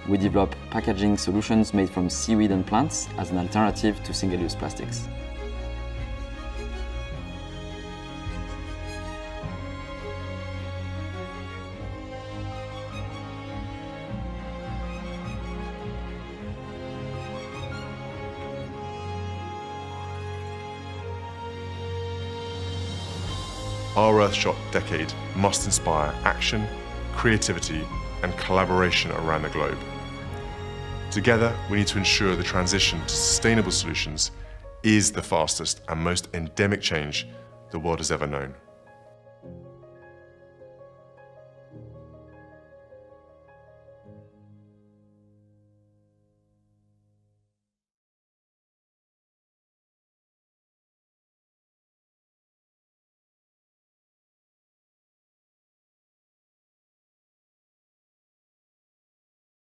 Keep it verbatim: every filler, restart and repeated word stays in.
we develop packaging solutions made from seaweed and plants as an alternative to single-use plastics. Our Earthshot decade must inspire action, creativity, and collaboration around the globe. Together, we need to ensure the transition to sustainable solutions is the fastest and most endemic change the world has ever known.